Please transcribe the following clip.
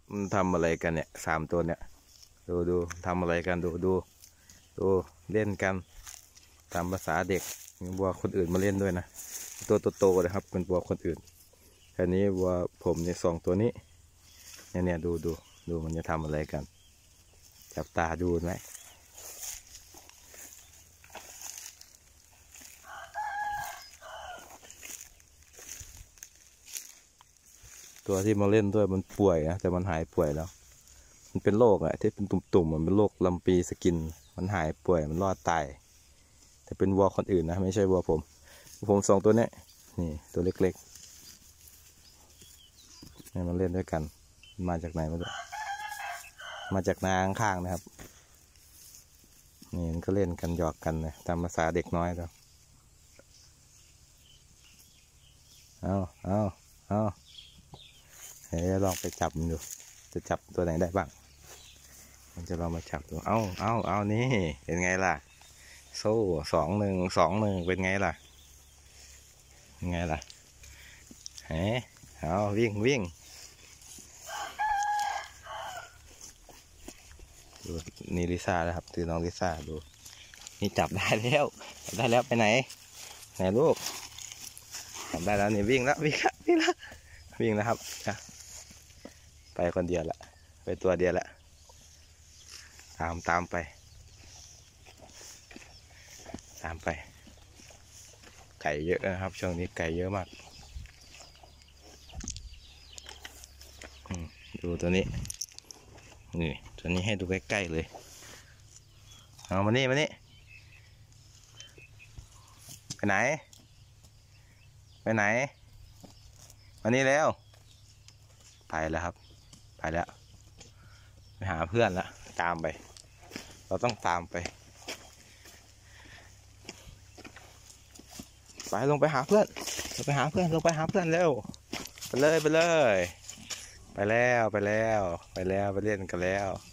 มันทำอะไรกันเนี่ย3 ตัวเนี่ยดูทำอะไรกันดูเล่นกันตามภาษาเด็กมีวัวคนอื่นมาเล่นด้วยนะตัวโตๆเลยครับเป็นวัวคนอื่นแค่นี้วัวผมเนี่ย2 ตัวนี้เนี่ยดูมันจะทำอะไรกันจับตาดูไหมตัวที่มาเล่นด้วยมันป่วยนะแต่มันหายป่วยแล้วมันเป็นโรคอะที่เป็นตุ่มๆมันเป็นโรคลำปีสกินมันหายป่วยมันรอดตายแต่เป็นวัวคนอื่นนะไม่ใช่วัวผม2 ตัวนี้นี่ตัวเล็กๆนี่มันเล่นด้วยกันมาจากไหนมาจากนาข้างๆนะครับนี่มันก็เล่นกันหยอกกันนะตามภาษาเด็กน้อยแล้วเอาเฮ้ยลองไปจับมันดูจะจับตัวไหนได้บ้างมันจะลองมาจับดูเอานี่เป็นไงล่ะโซ่2-1เป็นไงล่ะเฮ้ยเอาวิ่งดูนี่ลิซ่าแล้วครับคือน้องลิซ่าดูนี่จับได้แล้วไปไหนลูกจับได้แล้วนี่วิ่งแล้วครับไปคนเดียวละไปตัวเดียวละตามไปไก่เยอะนะครับช่วงนี้ไก่เยอะมากดูตัวนี้นี่ตัวนี้ให้ดูใกล้ๆเลยเอามานี่ไปไหนมานี่แล้วไปแล้วครับไปหาเพื่อนละตามไปเราต้องตามไปลงไปหาเพื่อนลงไปหาเพื่อนเร็วไปเลยไปแล้วไปเล่นกันแล้ว